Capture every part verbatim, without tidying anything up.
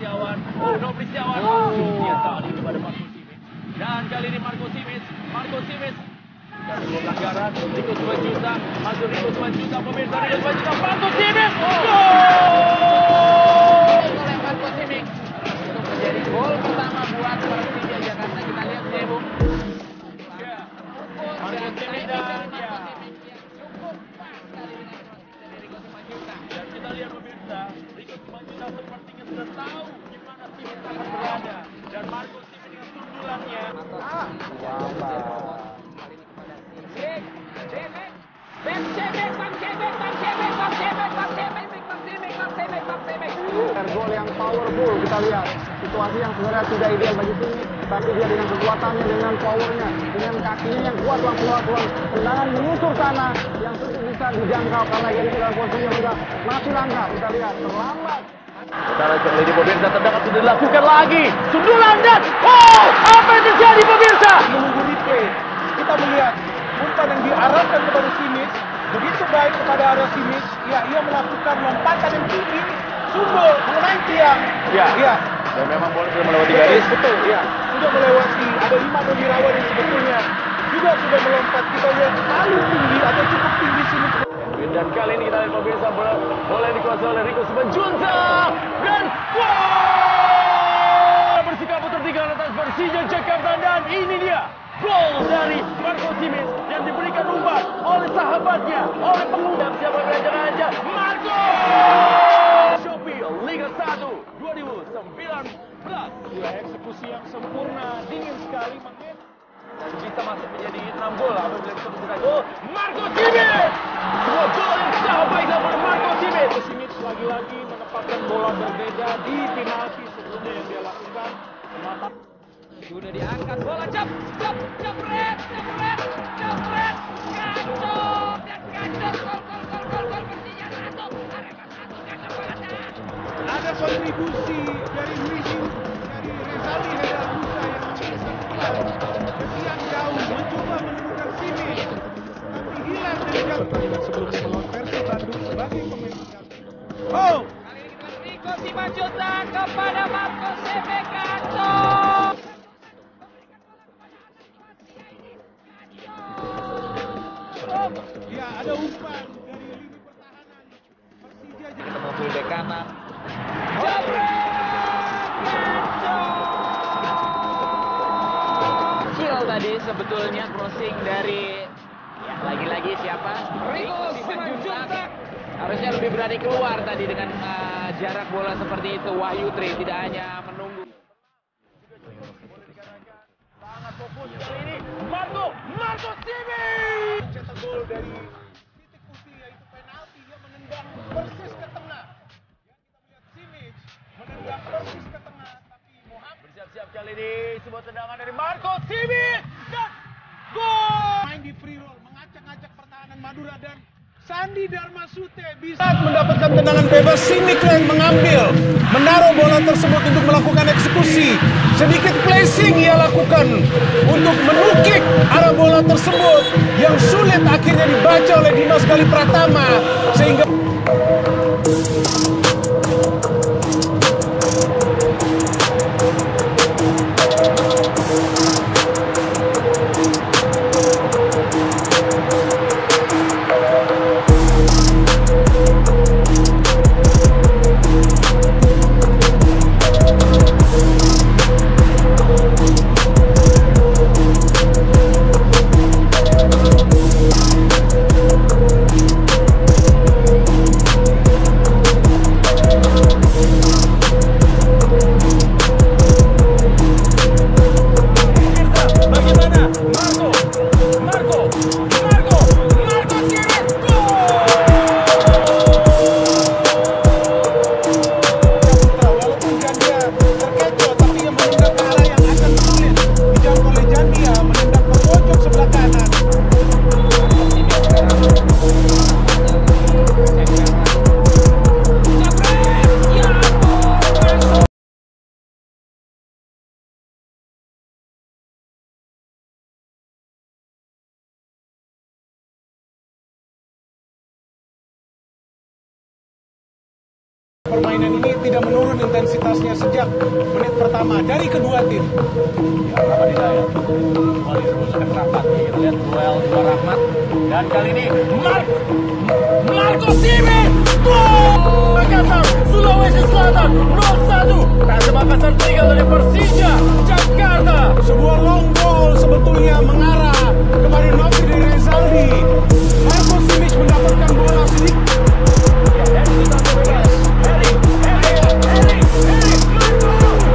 Setiawan. Oh, Nopri Setiawan. Oh, dia tadi kepada Marco Simic. Dan kali ini Marco Simic. Marco Simic. Dari pelanggaran. Rico Simanjuntak. Masuk Rico Simanjuntak. Pemirsa Rico Simanjuntak. Marco Simic. Gol! Oleh Marco Simic. Untuk menjadi gol pertama buat Persija Jakarta. Kita lihat Debu. Ya. Marco Simic dan ya. Cukup pas kali dengan dari Rico Simanjuntak. Dan kita lihat pemirsa. Rico Simanjuntak sepertinya sudah tahu di mana Simic akan berada. Dan Marco Simic dengan sundulannya. Ah. Gol yang powerful, kita lihat situasi yang sebenarnya tidak ideal bagi Simic, tapi dia dengan kekuatannya, dengan powernya, dengan kakinya yang kuat langsung melakukan tendangan menyusur sana yang tentu bisa dijangkau karena dia dalam posisi yang sudah masih langka. Kita lihat terlambat. Sekarang kali ini pemirsa tendangan sudah dilakukan lagi. Sundulan dan oh, apa yang terjadi pemirsa? Menunggu replay, kita melihat umpan yang diarahkan kepada Simic begitu baik kepada arah Simic. Ya, ia melakukan lompatan yang tinggi, sumber mengenai tiang. Ya, ya. Dan memang bola sudah melewati garis. Betul, ya. Sudah melewati. Ada lima Wirawan yang sebetulnya juga sudah melompat. Kita lihat terlalu tinggi atau cukup tinggi Simic. Dan kali ini kita lihat pemirsa bola, bola yang dikuasai oleh Rico Simanjuntak dan gol bersikap tertinggal atas Persija Jakarta. Dan ini dia gol dari Marco Simic yang diberikan umpan oleh sahabatnya, oleh pengundang siapa yang aja Marco. Shopee Liga satu dua ribu sembilan belas. Ya, eksekusi yang sempurna, dingin sekali menit. Dan bisa masuk menjadi enam gol apabila bisa mencetak gol Marco Simic. Dua gol yang sangat baik dari Marco Simic. Simic lagi-lagi menempatkan bola berbeda di penalti sebelumnya yang dia lakukan. Mantap. Sudah diangkat bola, cap, cap, capret, capret, capret, kacau, dan kacau, gol, gol, gol, gol, gol, Persija satu, Arema satu, kacau banget. Ada kontribusi dari Luisin, dari Rezali Hedarusa yang sekian jauh mencoba menemukan Simic, tapi hilang dari jangkauan sebelumnya melawan Persib Bandung sebagai pemain pengganti. Oh, Kali ini kita Rico Simanjuntak kepada Marco Simic, kacau. ya ada umpan dari lini pertahanan Persija Kita mau full back kanan. Kecil tadi sebetulnya crossing dari ya lagi-lagi siapa? Rico Simanjuntak. Harusnya lebih berani keluar tadi dengan uh, jarak bola seperti itu. Wahyu Tri tidak hanya menunggu. Sangat fokus kali ini Marco, Marco Simic. cetak gol dari titik putih yaitu penalti. Dia menendang persis ke tengah. Ya, kita melihat Simic menendang persis ke tengah, tapi Muhammad Bersiap-siap kali ini sebuah tendangan dari Marco Simic dan gol. main di free roll, mengacak-acak pertahanan Madura dan Sandi Darmasute bisa mendapatkan tendangan bebas. Simic yang mengambil, menaruh bola tersebut untuk melakukan eksekusi. Sedikit placing ia lakukan untuk menukik arah bola tersebut yang sulit akhirnya dibaca oleh Dimas Gali Pratama sehingga Permainan ini tidak menurun intensitasnya sejak menit pertama dari kedua tim. Ya, Rahmat Hidayat. Kembali teruskan Rahmat. Kita lihat duel dua Rahmat. Dan kali ini Mark Marco Simic. Gol! Makassar, Sulawesi Selatan nol satu. Persib Makassar tinggal dari Persija Jakarta. Sebuah long ball sebetulnya mengarah kepada Novi dari Rezaldi. Marco Simic mendapatkan bola sedikit. Ya, dari kita bebas. Heri, Heri, Heri, Heri, Marco.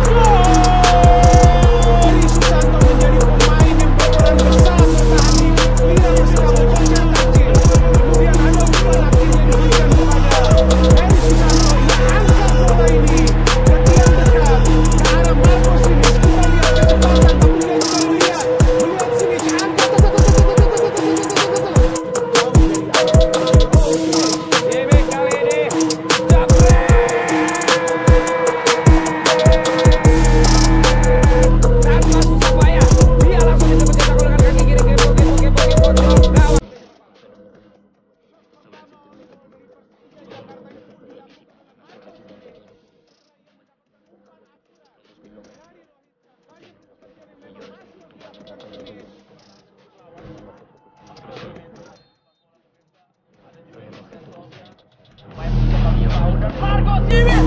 Heri Susanto menjadi pemain yang berperan besar bertahan di lini Persikamu kecil. Kemudian ada umpan akhirnya diberikan kepada Heri Susanto yang angkat bola ini ke tiang dekat ke arah Marco Simic. Kita lihat kecepatan, kemudian kita melihat melihat Simic angkat. Simic kali ini jabret. Tanpa susah payah, dia langsung bisa mencetak gol dengan kaki kiri. Kepo, kepo, kepo, kepo, drop, gawat. Marco Simic.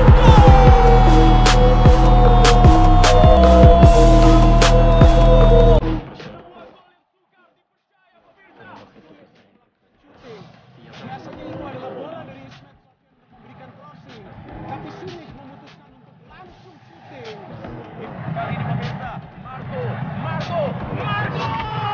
Biasanya itu adalah bola dari Ismet Sofian untuk memberikan crossing, tapi Simic memutuskan untuk langsung shooting. Kali ini pemirsa, Marco, Marco, Marco.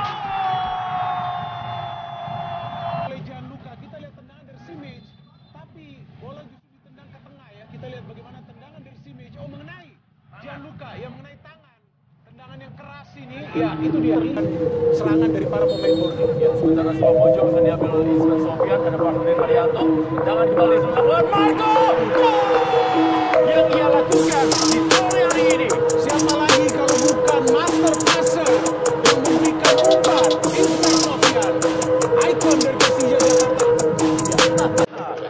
Oleh Gianluca, kita lihat tendangan dari Simic, tapi bola justru ditendang ke tengah ya. Kita lihat bagaimana tendangan dari Simic, oh mengenai Gianluca, yang mengenai tangan. Tendangan yang keras ini, ya itu dia. Serangan dari para pemain Borneo. Ya, sementara sebuah pojok akan diambil oleh Ismet Sofian. Ada Fahri Marianto. Jangan kembali dilakukan Marco. Gol yang ia lakukan di sore hari ini. Siapa lagi kalau bukan master passer yang memberikan umpan, Ismet Sofian, ikon dari Persija Jakarta.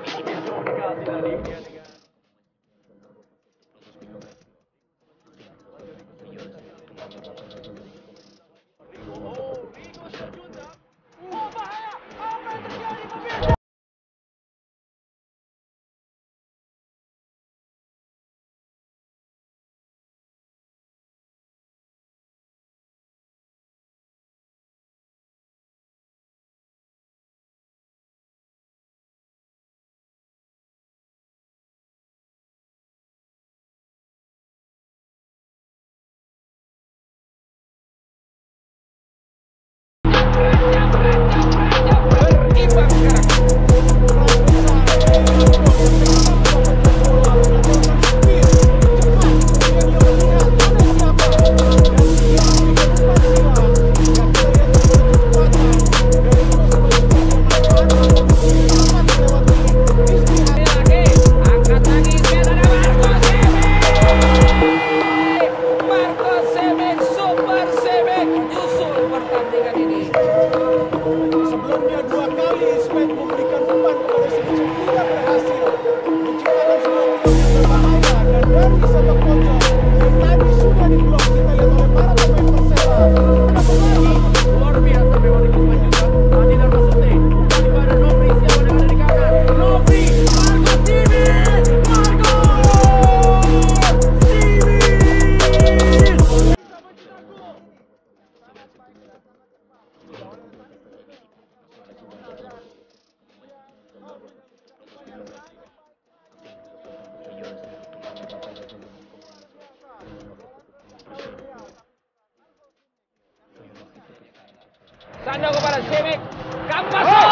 Berimbang sekarang. Lagi, angkat lagi, ada Marco Simic. Marco Simic, Super Simic menyusul pertandingan ini. Sebelumnya dua kali Ismet memberikan umpan kepada Simic yang tidak berhasil menciptakan sebuah peluang yang berbahaya, dan dari sepak pojok yang tadi sudah diblok kita lihat oleh para pemain Persela. Ada lagi Luar biasa memang Ismet juga. Sandi dan Masute. Kembali pada Novi. Siapa yang ada di kanan? Novi. Marco Simic. Marco Simic. Sando kepada Simic. Kampas. Gol!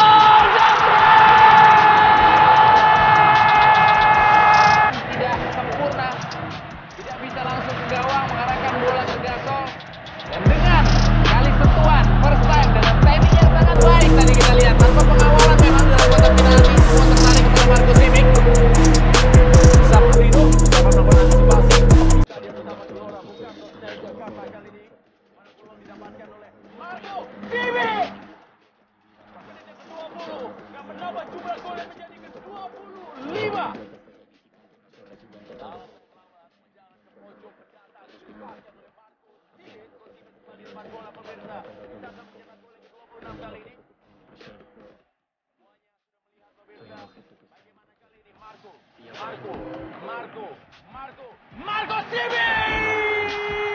Tidak sempurna, tidak bisa langsung ke gawang mengarahkan bola ke Gasol. Dan dengan kali sentuhan first time dengan timing yang sangat baik tadi kita lihat tanpa pengawalan memang dalam kotak penalti semua tertarik kepada Marco Simic. Sabrino dapat melakukan antisipasi. Stadion utama Gelora Bung Karno Senayan Jakarta kali ini. Mana peluang didapatkan oleh Marco Simic. Menit yang kedua puluh yang menambah jumlah gol yang menjadi ke dua puluh lima. Marco, Marco, Marco, Marco, Marco Simic!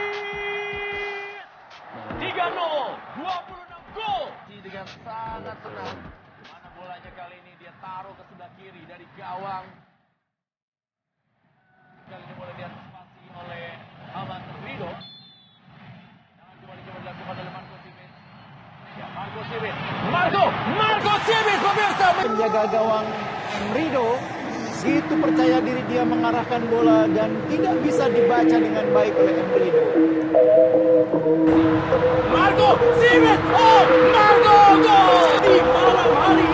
tiga nol, dua puluh enam gol. Dengan sangat tenang. Mana bolanya kali ini dia taruh ke sebelah kiri dari gawang. Kali ini boleh diantisipasi oleh Ahmad Rido. Jangan kembali coba dilakukan oleh Marco Simic. Ya, Marco Simic. Marco, Marco Simic pemirsa. Penjaga gawang Rido begitu percaya diri dia mengarahkan bola dan tidak bisa dibaca dengan baik oleh Rido. Marco Simic, oh Marco gol di malam hari